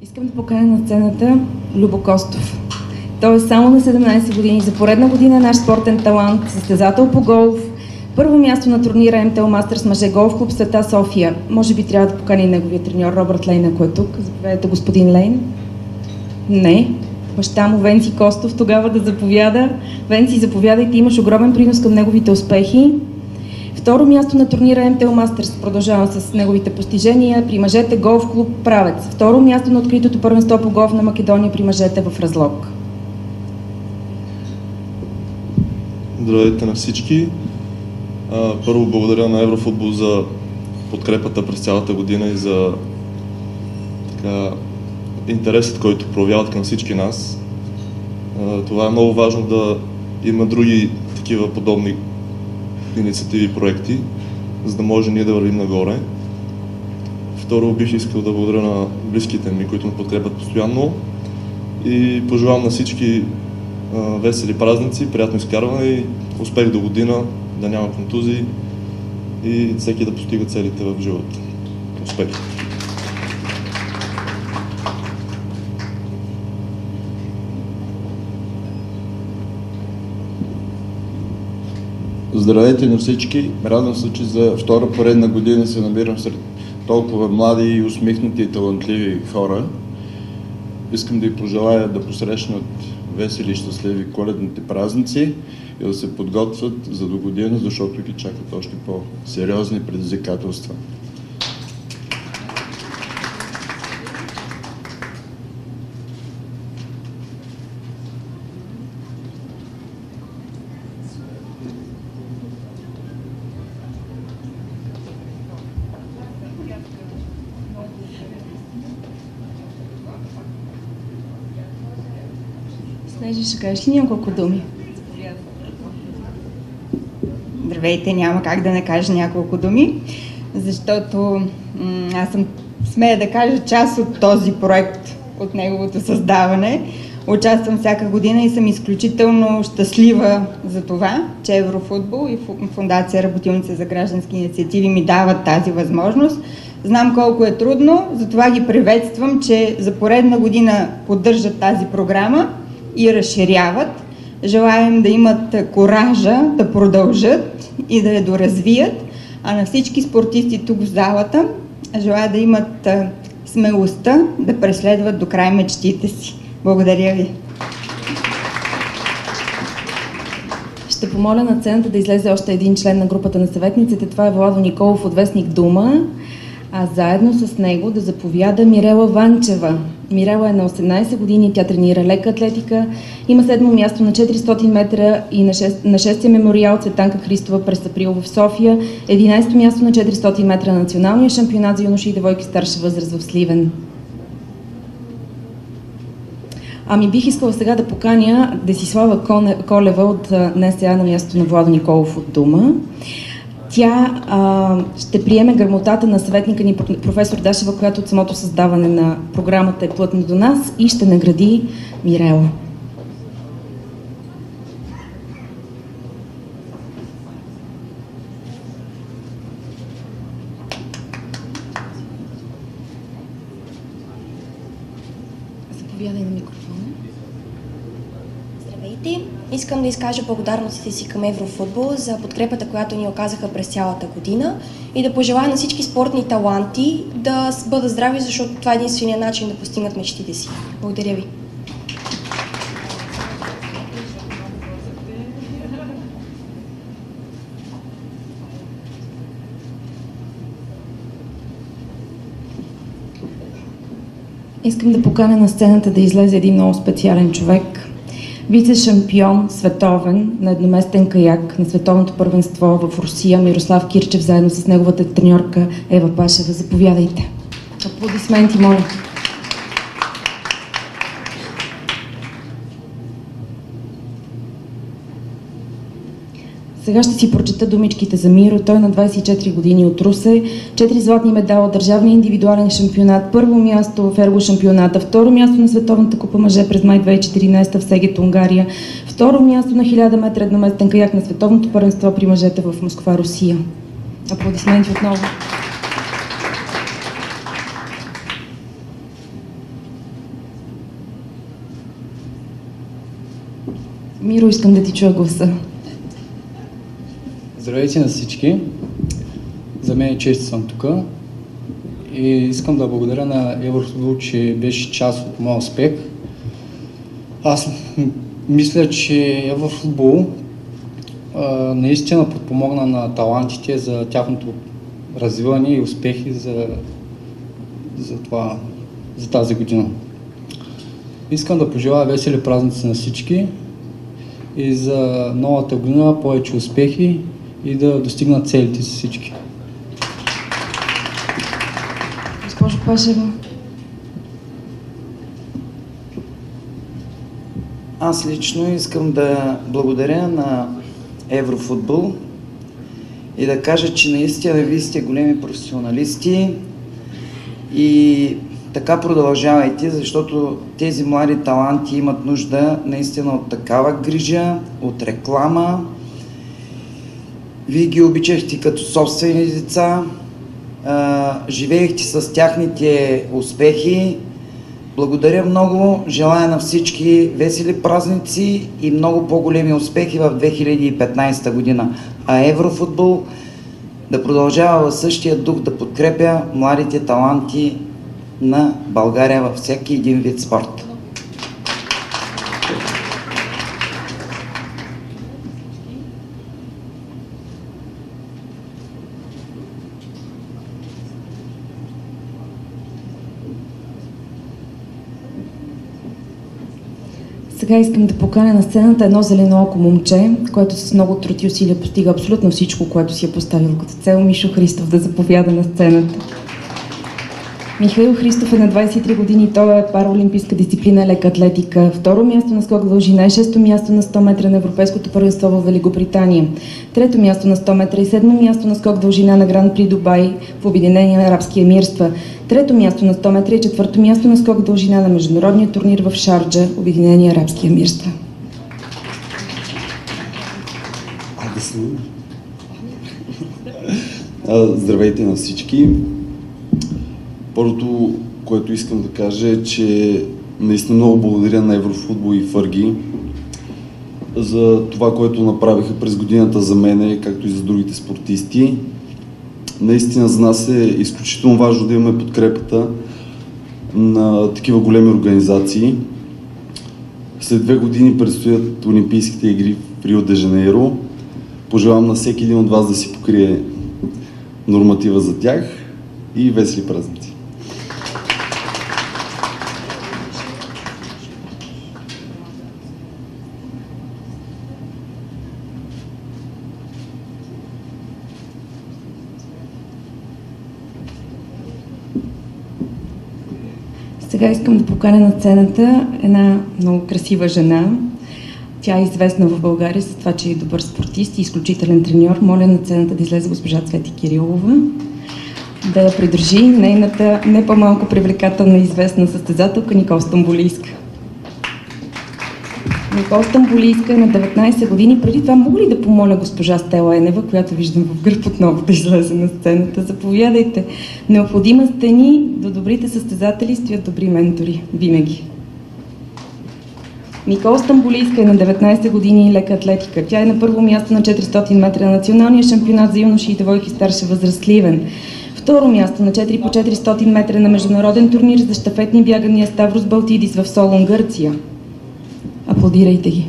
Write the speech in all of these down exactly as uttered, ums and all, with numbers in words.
Искам да поканя на сцената Любо Костов. Той е само на седемнайсет години, за поредна година наш спортен талант, състезател по голф, първо място на турнира Ем Те Ел Мастърс мъже голф клуб Света София. Може би трябва да покани неговия треньор Робърт Лейн, ако е тук. Заповядайте, господин Лейн. Не. Баща му Венци Костов тогава да заповяда. Венци, заповядайте, имаш огромен принос към неговите успехи. Второ място на турнира Ем Те Ел Мастърс, продължавам с неговите постижения при мъжете голф клуб Правец. Второ място на откритото първенство по голф на Македония при мъжете в Разлог. Здравейте на всички. Първо благодаря на Еврофутбол за подкрепата през цялата година и за така, интересът, който проявяват към всички нас. Това е много важно да има други такива подобни инициативи и проекти, за да може ние да вървим нагоре. Второ, бих искал да благодаря на близките ми, които ме подкрепят постоянно и пожелавам на всички а, весели празници, приятно изкарване и успех до година, да няма контузии и всеки да постига целите в живота. Успех! Здравейте на всички! Радвам се, че за втора поредна година се намирам сред толкова млади, усмихнати и талантливи хора. Искам да ви пожелая да посрещнат весели и щастливи коледните празници и да се подготвят за до година, защото ги чакат още по-сериозни предизвикателства. Снежи, ще кажеш ли няколко думи? Здравейте, няма как да не кажа няколко думи, защото аз съм, смея да кажа, част от този проект, от неговото създаване. Участвам всяка година и съм изключително щастлива за това, че Еврофутбол и Фондация Работилница за граждански инициативи ми дават тази възможност. Знам колко е трудно, затова ги приветствам, че за поредна година поддържат тази програма и разширяват. Желаем да имат коража да продължат и да я доразвият, а на всички спортисти тук в залата желая да имат смелостта да преследват до край мечтите си. Благодаря ви! Ще помоля на сцената да излезе още един член на групата на съветниците. Това е Владо Николов от вестник Дума, а заедно с него да заповяда Мирела Ванчева. Мирела е на осемнайсет години, тя тренира лека атлетика, има седмо място на четиристотин метра и на, шест, на шестия мемориал Цветанка Христова през април в София, единайсето място на четиристотин метра на националния шампионат за юноши и девойки старша възраст в Сливен. Ами бих искала сега да поканя Десислава Колева от НСА на мястото на Владо Николов от Дума. Тя а, ще приеме грамотата на съветника ни професор Дашева, която от самото създаване на програмата е плътна до нас, и ще награди Мирела. Заповядай на микрофона. Здравейте! Искам да изкажа благодарностите си към Еврофутбол за подкрепата, която ни оказаха през цялата година и да пожелая на всички спортни таланти да бъдат здрави, защото това е единственият начин да постигнат мечтите си. Благодаря ви! Искам да поканя на сцената да излезе един много специален човек. Вице-шампион световен на едноместен каяк на световното първенство в Русия Мирослав Кирчев, заедно с неговата треньорка Ева Пашева. Заповядайте. Аплодисменти, моля. Сега ще си прочета думичките за Миро. Той на двайсет и четири години от Русе, четири златни медала, държавния индивидуален шампионат, първо място в Ерго шампионата, второ място на Световната купа мъже през май две хиляди и четиринайсета в Сегет, Унгария, второ място на хиляда метра едноместен каяк на Световното първенство при мъжете в Москва, Русия. Аплодисменти отново. Миро, искам да ти чуя гласа. Здравейте на всички! За мен е чест съм тук и искам да благодаря на Еврофутбол, че беше част от моя успех. Аз мисля, че Еврофутбол а, наистина подпомогна на талантите за тяхното развиване и успехи за, за, това, за тази година. Искам да пожелая весели празници на всички и за новата година повече успехи и да достигнат целите си всички. Госпожо Пашева. Аз лично искам да благодаря на Еврофутбол и да кажа, че наистина вие сте големи професионалисти и така продължавайте, защото тези млади таланти имат нужда наистина от такава грижа, от реклама. Вие ги обичахте като собствени деца, а, живеехте с тяхните успехи. Благодаря много, желая на всички весели празници и много по-големи успехи в две хиляди и петнадесета година. А Еврофутбол да продължава в същия дух да подкрепя младите таланти на България във всеки един вид спорт. Сега искам да поканя на сцената едно зеленооко момче, което с много труд и усилия постига абсолютно всичко, което си е поставил като цел. Мишо Христов да заповяда на сцената. Михаил Христов е на двадесет и три години, той е параолимпийска дисциплина лека атлетика, второ място на скок дължина, шесто място на сто метра на Европейското първенство в Великобритания, трето място на сто метра и седмо място на скок дължина на Гран При Дубай в Обединени арабски емирства, трето място на сто метра и четвърто място на скок дължина на международния турнир в Шарджа, Обединени арабски емирства. Здравейте на всички! Първото, което искам да кажа е, че наистина много благодаря на Еврофутбол и Фърги за това, което направиха през годината за мене, както и за другите спортисти. Наистина за нас е изключително важно да имаме подкрепата на такива големи организации. След две години предстоят Олимпийските игри в Рио де Жанейро. Пожелавам на всеки един от вас да си покрие норматива за тях и весели празници! Сега искам да поканя на сцената една много красива жена. Тя е известна в България с това, че е добър спортист и изключителен треньор. Моля на сцената да излезе госпожа Цвети Кирилова, да я придружи нейната не по-малко привлекателна и известна състезателка Никол Стамболийска. Никол Стамболийска е на деветнадесет години. Преди това мога ли да помоля госпожа Стела Енева, която виждам в гръб, отново да излезе на сцената? Заповядайте. Необходима сте ни, до добрите състезатели стоят добри ментори. Винаги. Никол Стамболийска е на деветнадесет години и лека атлетика. Тя е на първо място на четиристотин метра на националния шампионат за юноши и девойки старша възраст Сливен. Второ място на четири по четиристотин метра на международен турнир за щафетни бягания Ставрос Балтидис в Солун, Гърция. Аплодирайте ги!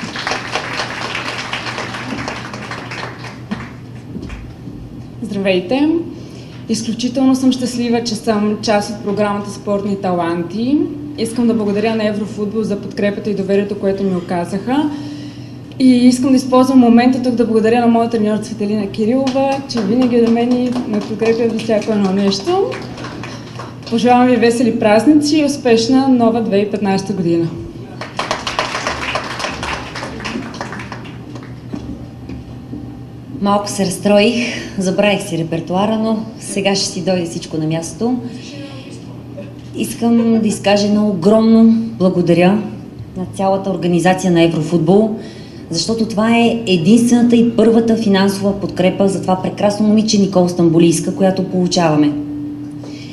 Здравейте! Изключително съм щастлива, че съм част от програмата Спортни таланти. Искам да благодаря на Еврофутбол за подкрепата и доверието, което ми оказаха. И искам да използвам момента тук да благодаря на моя треньор Цветелина Кирилова, че винаги до мен ме подкрепя за всяко едно нещо. Пожелавам ви весели празници и успешна нова две хиляди и петнадесета година! Малко се разстроих, забравих си репертуара, но сега ще си дойде всичко на място. Искам да изкажа едно огромно благодаря на цялата организация на Еврофутбол, защото това е единствената и първата финансова подкрепа за това прекрасно момиче Никол Стамболийска, която получаваме.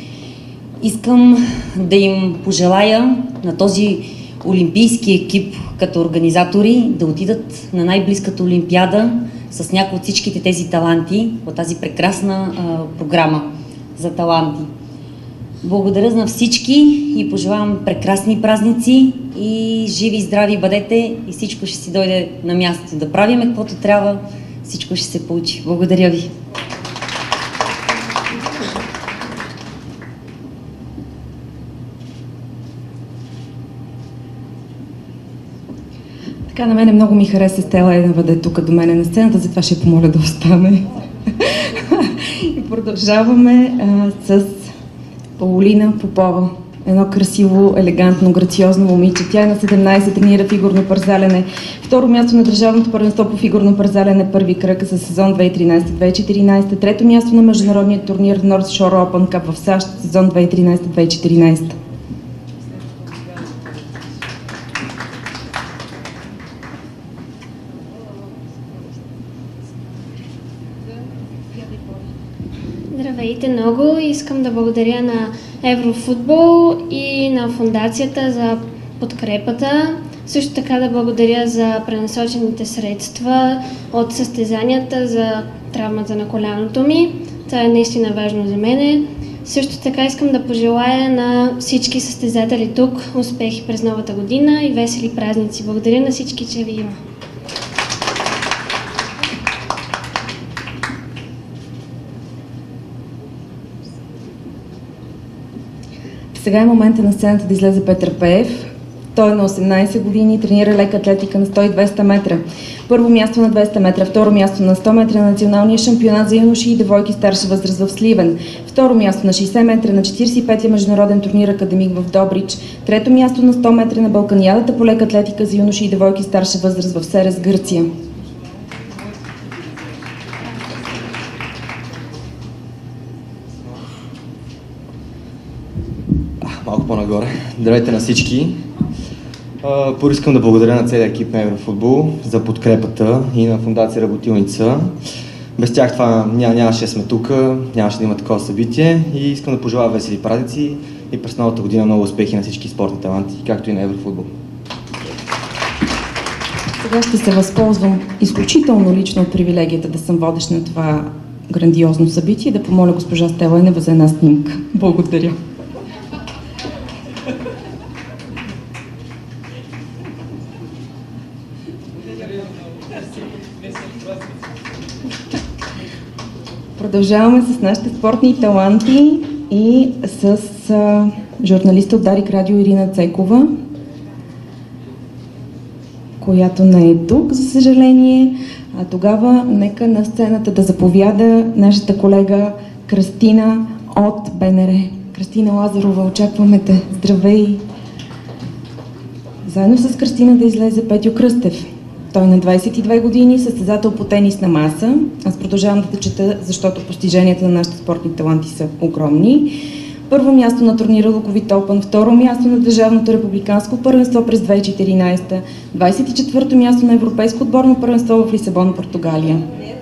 Искам да им пожелая на този олимпийски екип, като организатори да отидат на най-близката олимпиада с някои от всичките тези таланти по тази прекрасна а, програма за таланти. Благодаря на всички и пожелавам прекрасни празници и живи и здрави бъдете и всичко ще си дойде на място. Да правим каквото трябва, всичко ще се получи. Благодаря ви! Така, на мене много ми хареса Стела Еднева да е тук до мене на сцената, затова ще помоля да остане. И продължаваме а, с Паулина Попова. Едно красиво, елегантно, грациозно момиче. Тя е на седемнайсет, тренира фигурно парзалене. Второ място на държавното първенство по фигурно парзалене, първи кръг за сезон две хиляди и тринайсета - две хиляди и четиринайсета. Трето място на международния турнир North Shore Open Cup в САЩ, сезон две хиляди и тринайсета - две хиляди и четиринайсета. Здравейте много! Искам да благодаря на Еврофутбол и на фондацията за подкрепата. Също така да благодаря за пренасочените средства от състезанията за травмата на коляното ми. Това е наистина важно за мене. Също така искам да пожелая на всички състезатели тук успехи през новата година и весели празници. Благодаря на всички, че ви има. Сега е момента на сцената да излезе Петър Пеев. Той е на осемнайсет години и тренира лека атлетика на сто и двеста метра. Първо място на двеста метра, второ място на сто метра на националния шампионат за юноши и девойки старша възраст в Сливен. Второ място на шейсет метра на четирийсет и петия международен турнир Академик в Добрич. Трето място на сто метра на Балканиадата по лека атлетика за юноши и девойки старша възраст в Серес, Гърция. Малко по-нагоре. Здравейте на всички. Първо искам да благодаря на целия екип на Еврофутбол за подкрепата и на фондация Работилница. Без тях това ня, нямаше да сме тук, нямаше да има такова събитие и искам да пожелая весели празници и през новата година много успехи на всички спортни таланти, както и на Еврофутбол. Сега ще се възползвам изключително лично от привилегията да съм водещ на това грандиозно събитие и да помоля госпожа Стела Еднева за една снимка. Благодаря. Продължаваме с нашите спортни таланти и с а, журналиста от Дарик Радио Ирина Цекова, която не е тук, за съжаление. А тогава нека на сцената да заповяда нашата колега Кръстина от БНР. Кръстина Лазарова, очакваме те. Здравей! Заедно с Кръстина да излезе Петю Кръстев. Той е на двайсет и две години, състезател по тенис на маса. Аз продължавам да те чета, защото постиженията на нашите спортни таланти са огромни. Първо място на турнира Луковит Опън, второ място на Държавното републиканско първенство през две хиляди и четиринайсета, двайсет и четвърто място на Европейско отборно първенство в Лисабон, Португалия.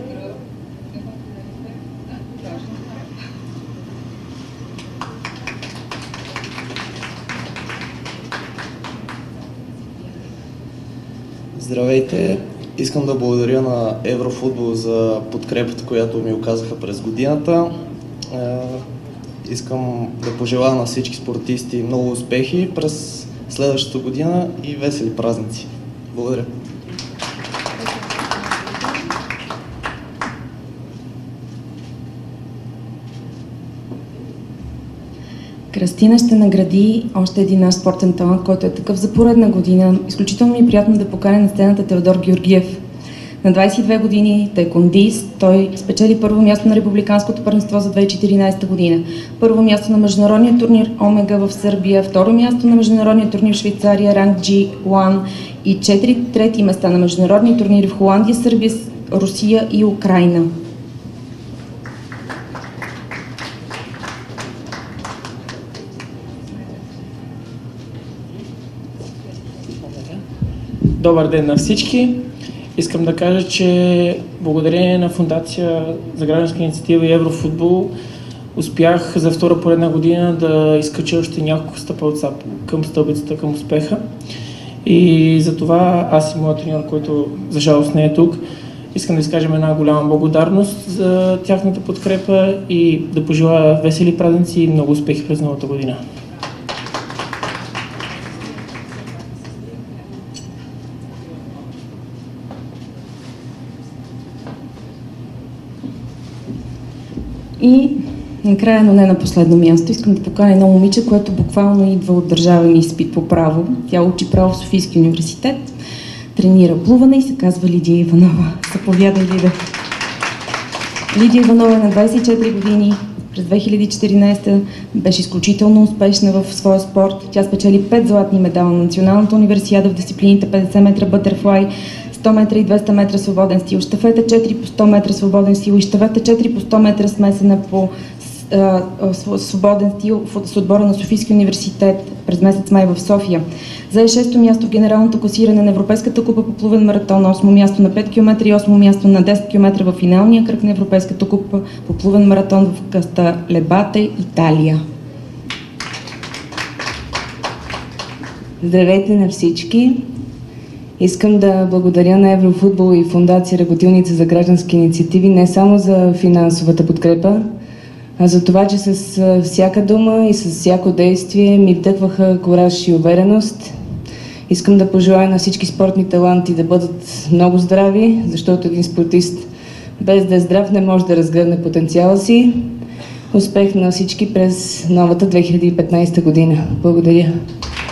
Здравейте! Искам да благодаря на Еврофутбол за подкрепата, която ми оказаха през годината. Искам да пожелая на всички спортисти много успехи през следващата година и весели празници. Благодаря! Кръстина ще награди още един наш спортен талант, който е такъв за поредна година. Изключително ми е приятно да поканя на сцената Теодор Георгиев. На двайсет и две години таеквондист, той спечели първо място на Републиканското първенство за две хиляди и четиринайсета година. Първо място на международния турнир Омега в Сърбия, второ място на международния турнир в Швейцария Ранг джи едно и четири трети места на международни турнири в Холандия, Сърбия, Русия и Украйна. Добър ден на всички! Искам да кажа, че благодарение на Фондация за гражданска инициатива и Еврофутбол успях за втора поредна година да изкача още няколко стъпалца към стълбицата към успеха. И затова аз и моят треньор, който за жалост не е тук, искам да изкажем една голяма благодарност за тяхната подкрепа и да пожелая весели празници и много успехи през новата година. И накрая, но не на последно място, искам да поканя едно момиче, което буквално идва от държавен изпит по право. Тя учи право в Софийския университет, тренира плуване и се казва Лидия Иванова. Заповядай, Лида. Лидия Иванова е на двадесет и четири години. През две хиляди и четиринадесета беше изключително успешна в своя спорт. Тя спечели пет златни медала на Националната универсиада в дисциплините петдесет метра бътерфлай, сто метра и двеста метра свободен стил, щафета четири по сто метра свободен стил и щафета четири по сто метра смесена по а, свободен стил с отбора на Софийския университет през месец май в София. Зае шесто място в генералното класиране на Европейската купа по плувен маратон, осмо място на пет километра и осмо място на десет километра в финалния кръг на Европейската купа по плувен маратон в Кастелебате, Италия. Здравейте на всички! Искам да благодаря на Еврофутбол и Фондация Работилница за граждански инициативи не само за финансовата подкрепа, а за това, че с всяка дума и с всяко действие ми вдъхваха кураж и увереност. Искам да пожелая на всички спортни таланти да бъдат много здрави, защото един спортист без да е здрав не може да разгърне потенциала си. Успех на всички през новата две хиляди и петнадесета година. Благодаря.